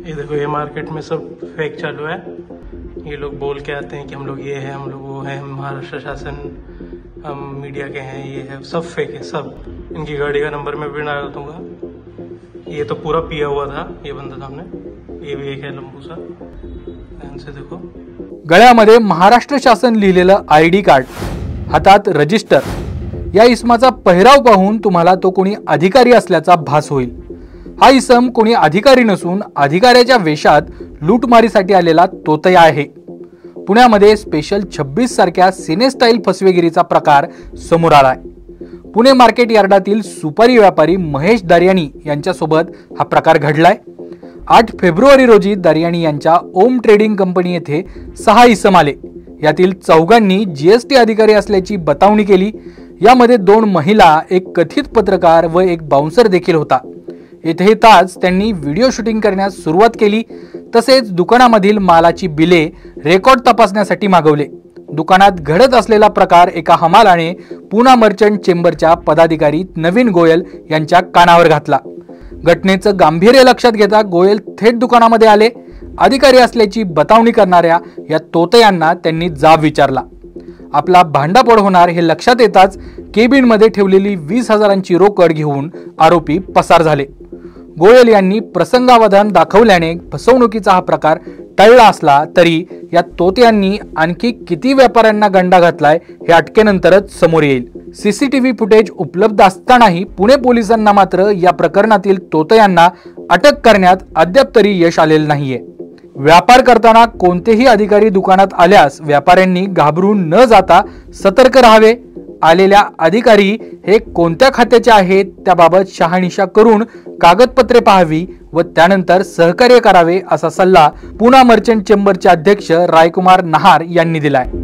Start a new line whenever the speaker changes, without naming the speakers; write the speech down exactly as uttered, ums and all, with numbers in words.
ये देखो, ये मार्केट में सब फेक चालू है। ये लोग बोल के आते हैं कि हम लोग ये हैं, हम लोग वो हैं, हम महाराष्ट्र शासन, हम मीडिया के हैं, ये है, सब फेक है सब। इनकी गाड़ी का नंबर मैं भी डाल दूंगा। ये तो पूरा पिया हुआ था ये बंदा सामने, ये भी एक है लंबू सा। ध्यान से देखो,
गळ्यामध्ये महाराष्ट्र शासन लिहिलेलं आय डी कार्ड, हातात रजिस्टर, या इसमाचा पहिराव पाहून तुम्हाला तो कोणी अधिकारी असल्याचा भास होईल। हा इसम कोणी अधिकारी नसून अधिकाऱ्याच्या वेशात लूटमारीसाठी आलेला तोतया आहे। पुण्यामध्ये स्पेशल छब्बीस सारख्या सिने स्टाईल फसवेगिरीचा प्रकार समोर आलाय। पुणे मार्केट यार्डातील सुपारी व्यापारी महेश दारियानी यांच्यासोबत हा प्रकार घडलाय। आठ फेब्रुवारी रोजी दारियानी यांच्या ओम ट्रेडिंग कंपनी येथे सहा इसम आले। यातील चौघांनी जीएसटी अधिकारी असल्याची बतावणी केली। यामध्ये दोन महिला, एक कथित पत्रकार व एक बाउन्सर देखील होता। येथे तास त्यांनी व्हिडिओ शूटिंग करण्यास सुरुवात केली। तसेच दुकानामधील मालाची बिले रेकॉर्ड तपासण्यासाठी मागवले। दुकानात घडत असलेला प्रकार एका हमालाने पुणा मर्चंट चेंबरच्या पदाधिकारी नवीन गोयल यांच्या कानावर घातला। घटनेचं गांभीर्य लक्षात घेता गोयल थेट दुकानामध्ये आले। अधिकारी असल्याची बतावणी करणाऱ्या या तोतयांना त्यांनी जाब विचारला। आपला भांडाफोड होणार हे लक्षात येताच केबिनमध्ये ठेवलेली वीस हजारांची रोकड घेऊन आरोपी पसार झाले। गोयल यांनी प्रसंगावधान दाखवल्याने फसवणुकीचा हा प्रकार टळला असला तरी या तोतयांनी आणखी किती व्यापाऱ्यांना गंडा घातलाय हे अटकेनंतरच समोर येईल। सीसीटीव्ही फुटेज उपलब्ध असतानाही पुणे पोलिसांना मात्र या प्रकरणातील तोतयांना अटक करण्यात अद्याप तरी यश आलेलं नाहीये। व्यापार करताना कोणतेही अधिकारी दुकानात आल्यास व्यापाऱ्यांनी घाबरून न जाता सतर्क राहावे। आलेल्या अधिकारी हे कोणत्या खात्याचे आहेत त्याबाबत शहानिशा करून कागदपत्रे पाहावी व त्यानंतर सहकार्य करावे असा सल्ला पुणा मर्चंट चेंबरचे अध्यक्ष रायकुमार नहार यांनी दिलाय।